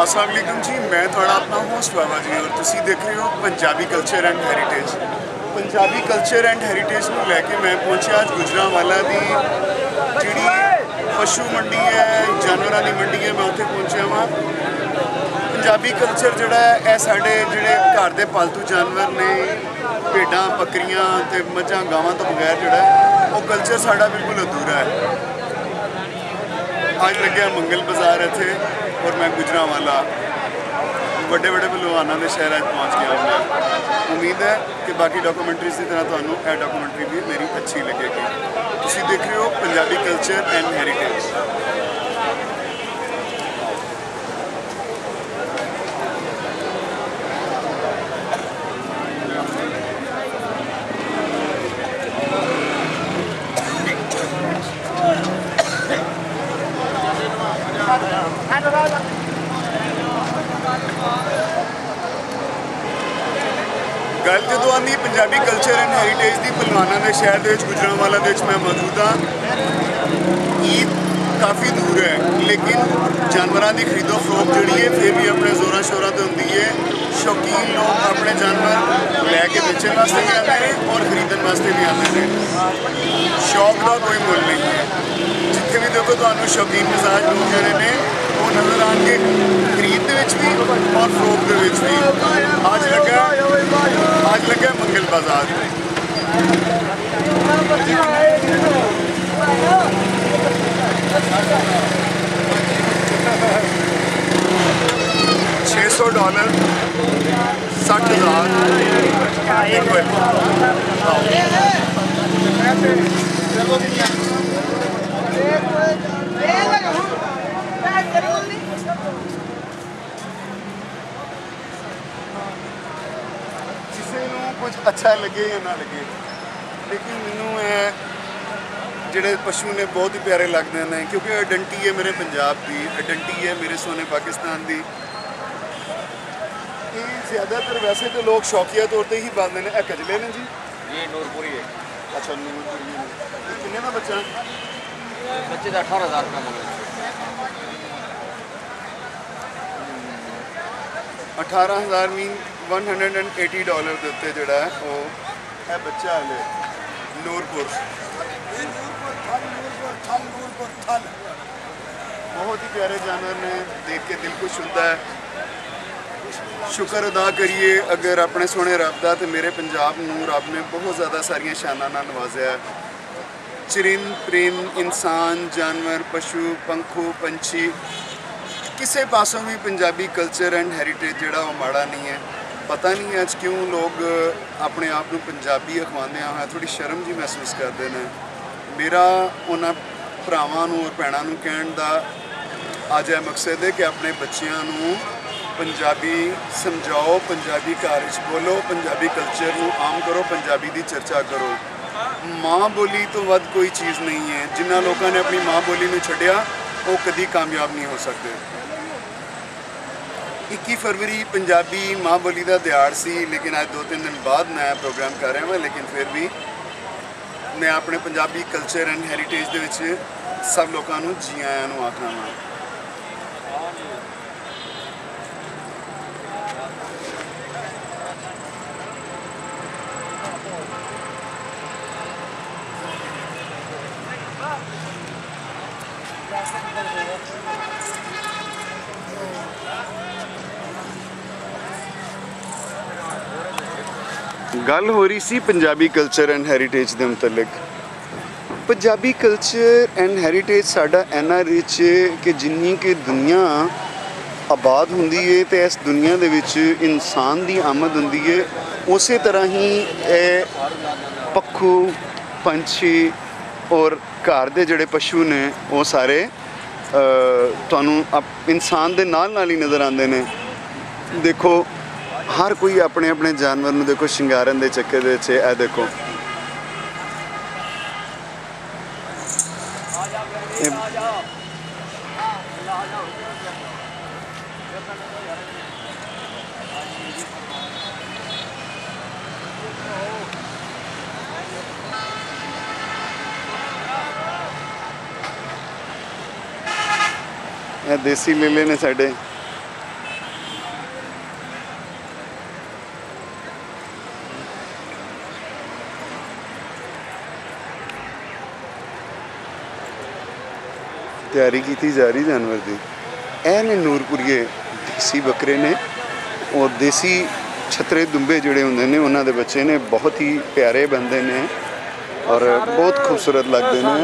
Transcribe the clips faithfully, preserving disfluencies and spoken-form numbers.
अस्सलाम वालेकुम जी, मैं थोड़ा अपना होस्ट बाबा जी और तुसी देख रहे हो Punjabi culture and heritage. Punjabi culture and heritage को लैके मैं पहुंचा अज गुजरांवाला दी जिहड़ी पशु मंडी है, जानवरां दी मंडी है, मैं उत्थे पहुंचा वां। पंजाबी कल्चर जिहड़ा है यह साडे जिहड़े घर दे पालतू जानवर ने, भेडां बकरियां ते मझां गावां तो बगैर जिहड़ा वो कल्चर साडा बिल्कुल अधूरा है। अज लग्या मंगल बाजार इत्थे और मैं गुजरांवाला बड़े बड़े पहलवानों के शहर पहुँच गया। मैं उम्मीद है कि बाकी डॉक्यूमेंट्रीज की तरह तुहानू यह डॉक्यूमेंट्री भी मेरी अच्छी लगेगी। तुसी देख रहे हो पंजाबी कल्चर एंड हैरीटेज। गल जो आती पंजाबी कल्चर एंड हैरीटेज की पहलवानों के शहर के गुजरांवाला मैं मौजूद हाँ। ईद काफ़ी दूर है लेकिन जानवरों की खरीदो फरोख्त जी है फिर भी अपने जोरों शोरों से होंगी है। शौकीन लोग अपने जानवर लैके बेचने वास्ते भी आते हैं और खरीदने वास्ते भी आते हैं। शौक का कोई मुल नहीं है। जिथे भी देखो तो शौकीन मिजाज लोग जोड़े ने वो नज़र आएंगे खरीद भी और फरोख्त भी। आज लगा आज लगा मंगल बाजार। छः सौ डॉलर साठ हज़ार कुछ अच्छा लगे या ना लगे, लेकिन मैनू जोड़े पशु ने बहुत ही प्यारे लगते हैं क्योंकि आइडेंटिटी है मेरे पंजाब की, आइडेंटिटी है मेरे सोने पाकिस्तान की। ये ज़्यादातर वैसे तो लोग शौकिया तौर पर ही पालते हैं। कजले ने जी ये नूरपुरी है। अच्छा नूरपुरी है। किन्ने का बच्चा? बच्चे का अठारह हज़ार रुपया मंगे। अठारह हज़ार mean one hundred and eighty dollar के उत्ते जोड़ा है वो है बच्चा हाले नूरपुर। बहुत ही प्यारे जानवर ने, देख के दिल खुश होता है। शुक्र अदा करिए अगर अपने सोने रब दा ते मेरे पंजाब नूं रब ने बहुत ज़्यादा सारिया शानां नाल नवाजिया। चरिंद परिंद इंसान जानवर पशु पंखू पंछी किसी पासों भी पंजाबी कल्चर एंड हैरीटेज जोड़ा वो माड़ा नहीं है। पता नहीं अज क्यों लोग अपने आप को पंजाबी अखवाते हैं थोड़ी शर्म जी महसूस करते हैं। मेरा उन्होंने भरावां नूं और भैणां नूं कहण दा अज यह मकसद है कि अपने बच्चों को पंजाबी समझाओ, पंजाबी घर बोलो, पंजाबी कल्चर को आम करो, पंजाबी की चर्चा करो। माँ बोली तो वध कोई चीज़ नहीं है। जिन्होंने लोगों ने अपनी माँ बोली में छड्डिया वो कभी कामयाब नहीं हो सकते। इक्की फरवरी पंजाबी माँ बोली का दिहाड़ सी, लेकिन आज दो तीन दिन बाद नया प्रोग्राम कर रहा हूँ। लेकिन फिर भी मैं अपने पंजाबी कल्चर एंड हैरीटेज दे विच सब लोगों को जी आयां नूं आखना वा। गल हो रही सी पंजाबी कल्चर एंड हैरीटेज के मुतलिक। पंजाबी कल्चर एंड हैरीटेज साडा इन्ना रिच कि जिन्नी कि दुनिया आबाद होंदी है तो इस दुनिया दे विच इंसान की आमद होंदी है, उस तरह ही ए पक्खू पंछी और घर दे जड़े पशु ने वो सारे तुहानू इंसान दे नाल नाल ही नज़र आते हैं। देखो हर कोई अपने अपने जानवर नूं देखो शिंगारन दे चक्कर दे च ए देखो देसी लीले ने साडे ਤਿਆਰੀ ਕੀਤੀ ਜਾ ਰਹੀ ਜਾਨਵਰ ਦੀ। ਇਹ ਨੇ ਨੂਰਪੁਰੀਏ ਦੇਸੀ ਬੱਕਰੇ ਨੇ ਔਰ ਦੇਸੀ ਛਤਰੇ ਦੁੰਬੇ ਜਿਹੜੇ ਹੁੰਦੇ ਨੇ ਉਹਨਾਂ ਦੇ ਬੱਚੇ ਨੇ, ਬਹੁਤ ਹੀ ਪਿਆਰੇ ਬਣਦੇ ਨੇ ਔਰ ਬਹੁਤ ਖੂਬਸੂਰਤ ਲੱਗਦੇ ਨੇ।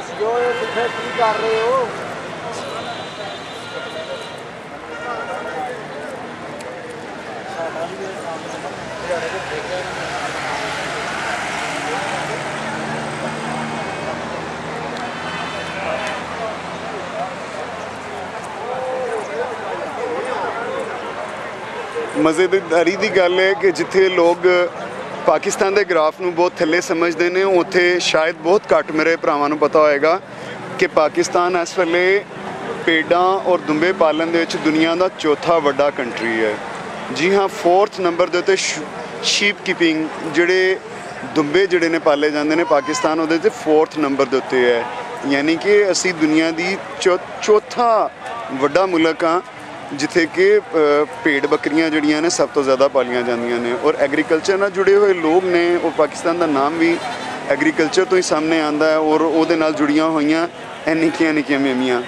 ਮਜ਼ੇਦਾਰੀ ਦੀ ਗੱਲ ਹੈ ਕਿ ਜਿੱਥੇ ਲੋਕ ਪਾਕਿਸਤਾਨ ਦੇ ਗ੍ਰਾਫ ਨੂੰ ਬਹੁਤ ਥੱਲੇ ਸਮਝਦੇ ਨੇ, ਉੱਥੇ ਸ਼ਾਇਦ ਬਹੁਤ ਘੱਟ ਮੇਰੇ ਭਰਾਵਾਂ ਨੂੰ ਪਤਾ ਹੋਏਗਾ ਕਿ ਪਾਕਿਸਤਾਨ ਇਸ ਵੇਲੇ ਭੇਡਾਂ ਔਰ ਦੁੰਬੇ ਪਾਲਣ ਦੇ ਵਿੱਚ ਦੁਨੀਆ ਦਾ ਚੌਥਾ ਵੱਡਾ ਕੰਟਰੀ ਹੈ। ਜੀ ਹਾਂ, ਫੋਰਥ ਨੰਬਰ ਦੇ ਉੱਤੇ ਸ਼ੀਪ ਕੀਪਿੰਗ, ਜਿਹੜੇ ਦੁੰਬੇ ਜਿਹੜੇ ਨੇ ਪਾਲੇ ਜਾਂਦੇ ਨੇ ਪਾਕਿਸਤਾਨ, ਉਹਦੇ 'ਤੇ ਫੋਰਥ ਨੰਬਰ ਦੇ ਉੱਤੇ ਹੈ। ਯਾਨੀ ਕਿ ਅਸੀਂ ਦੁਨੀਆ ਦੀ ਚੌ ਚੌਥਾ ਵੱਡਾ ਮੁਲਕ ਹਾਂ ਜਿੱਥੇ ਕਿ ਭੇਡ ਬੱਕਰੀਆਂ ਜਿਹੜੀਆਂ ਨੇ ਸਭ ਤੋਂ ਜ਼ਿਆਦਾ ਪਾਲੀਆਂ ਜਾਂਦੀਆਂ ਨੇ। ਔਰ ਐਗਰੀਕਲਚਰ ਨਾਲ ਜੁੜੇ ਹੋਏ ਲੋਕ ਨੇ, ਔਰ ਪਾਕਿਸਤਾਨ ਦਾ ਨਾਮ ਵੀ ਐਗਰੀਕਲਚਰ ਤੋਂ ਹੀ ਸਾਹਮਣੇ ਆਉਂਦਾ ਹੈ ਔਰ ਉਹਦੇ ਨਾਲ ਜੁੜੀਆਂ ਹੋਈਆਂ ਇਹ ਨਿੱਕੀਆਂ ਨਿੱਕੀਆਂ ਮੇਮੀਆਂ।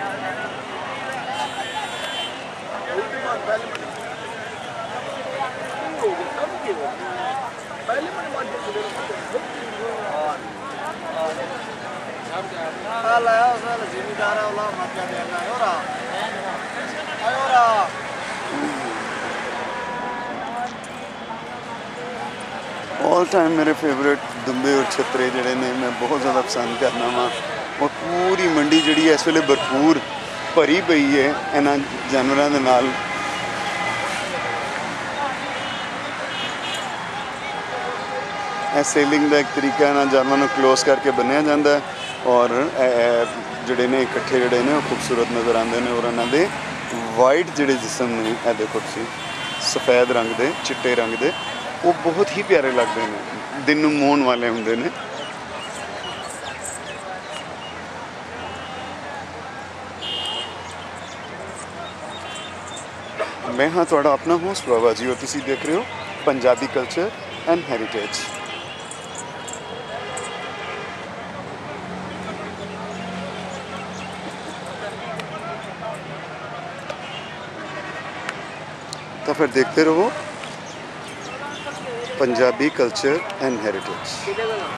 ऑल टाइम मेरे फेवरेट दुंबे और छतरे जोड़े ने मैं बहुत ज़्यादा पसंद करना वा। और पूरी मंडी जी इस वेले भरपूर भरी पई है इन्हां जानवरां दे नाल। सेलिंग का एक तरीका इन्हां जानवरां नूं क्लोज करके बन्निया जाता है और जोड़े ने इकट्ठे जोड़े ने खूबसूरत नज़र आते हैं। और इन्हां दे वाइट जोड़े जिसम ने ए देखो तुसीं सफ़ेद रंग दे चिट्टे रंग दे, वो बहुत ही प्यारे लगते हैं, दिन नूं मोहन वाले होंदे ने। मैं हाँ तुहाडा अपना होस्ट बाबा जी और तुसीं देख रहे हो पंजाबी कल्चर एंड हैरीटेज। तो फिर देखते रहो पंजाबी कल्चर एंड हेरिटेज।